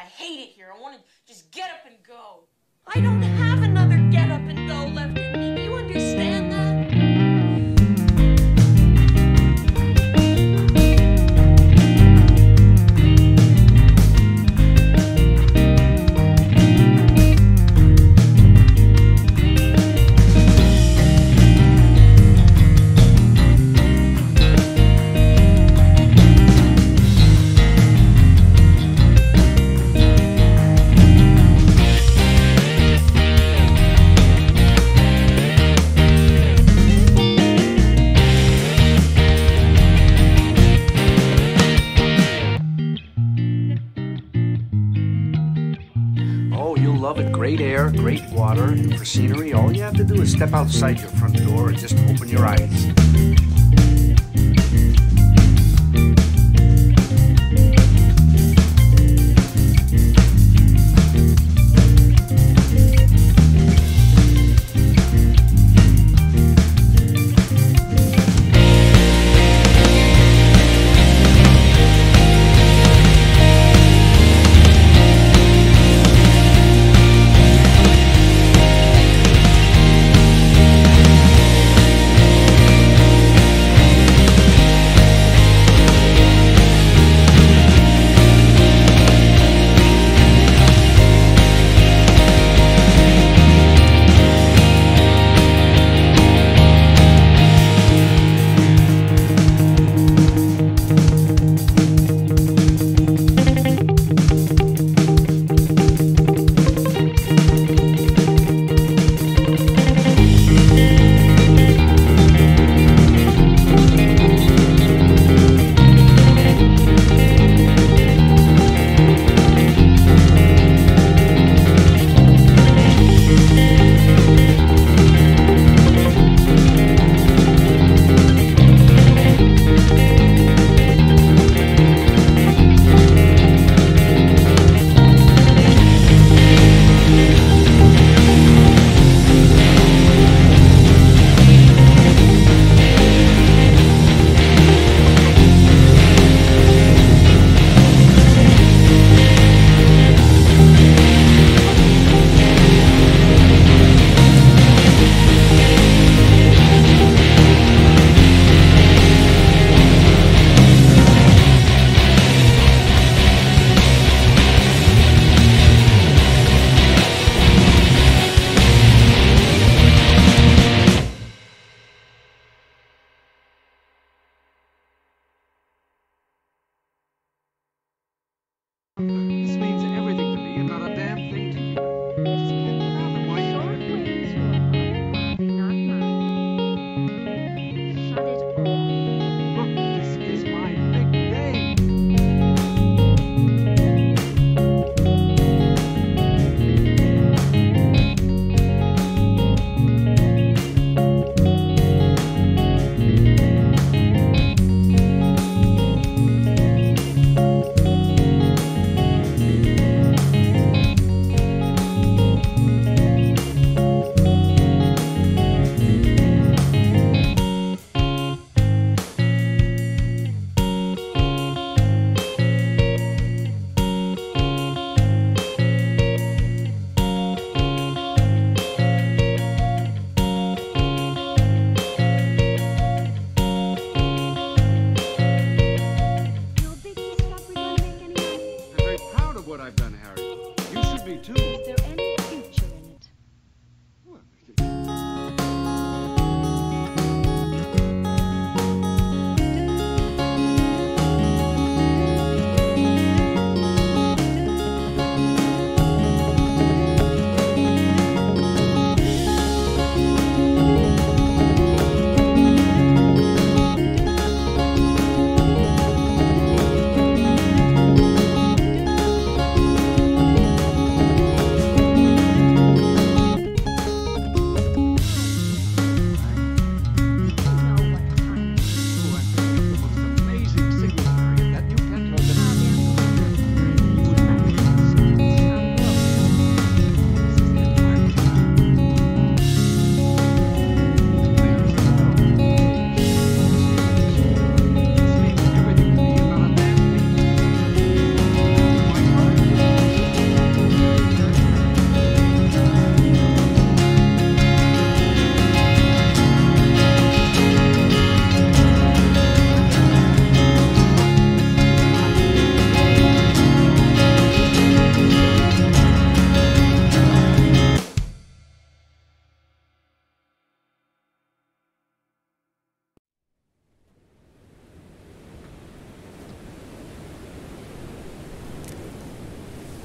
hate it here. I want to just get up and go. I don't have another get up and go left in me. Do you understand that? Love it. Great air, great water, and for scenery, all you have to do is step outside your front door and just open your eyes. This means everything to me and not a damn thing to you. Just can't fathom why you Short waves will not mine. Shut it off. Look, this is my big day. What I've done, Harry. You should be too. Is there any future in it? What?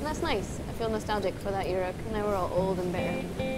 And that's nice. I feel nostalgic for that era, because now we're all old and bitter.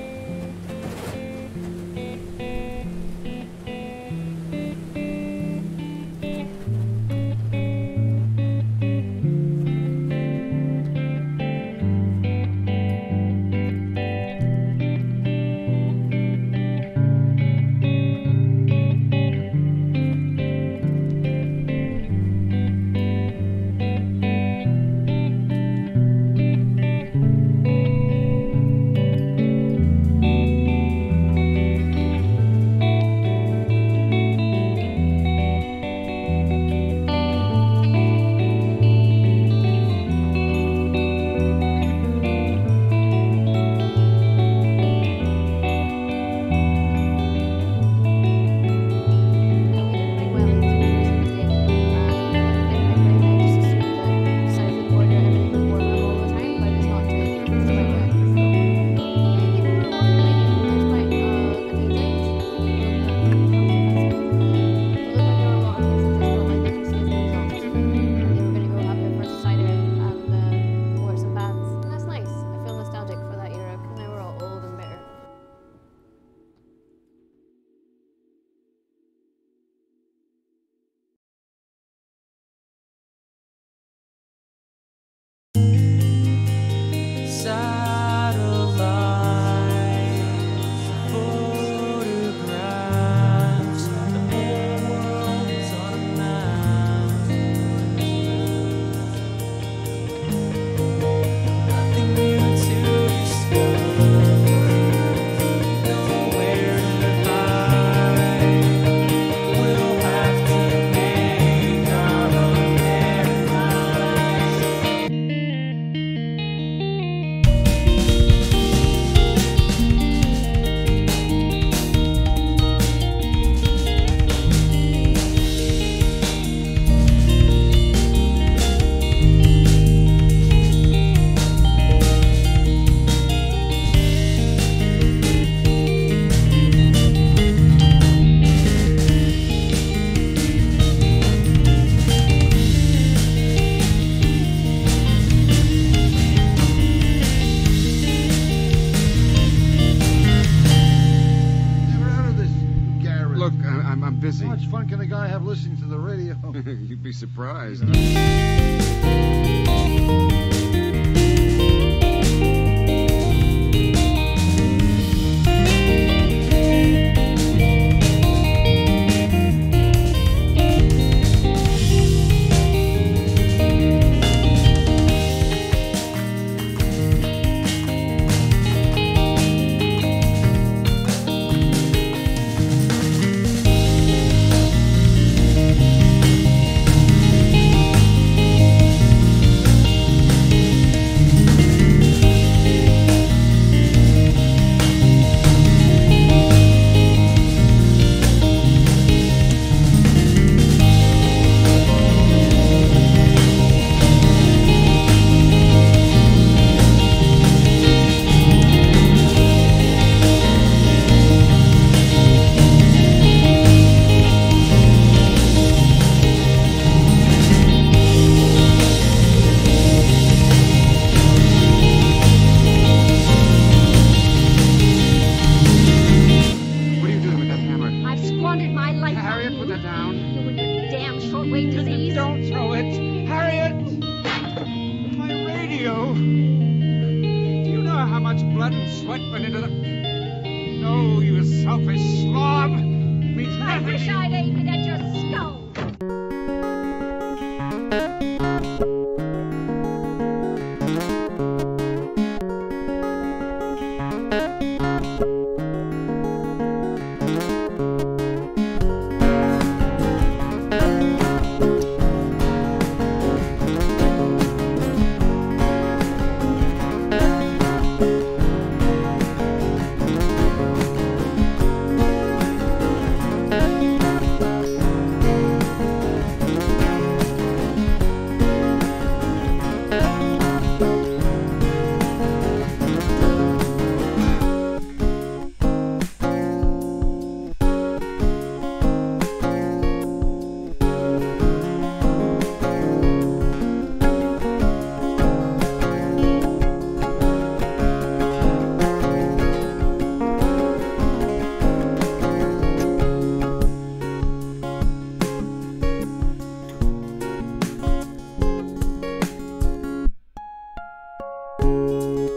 I'm busy. How much fun can a guy have listening to the radio? You'd be surprised. Don't throw it! Harriet! My radio! Do you know how much blood and sweat went into the... No, you selfish slob! Means I nothing wish to you. I'd aimed it at your skull. you.